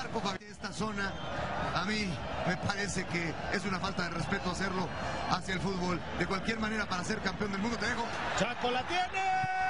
arco, Fabián. Esta zona, a mí me parece que es una falta de respeto hacerlo hacia el fútbol. De cualquier manera, para ser campeón del mundo, te dejo. Chaco la tiene.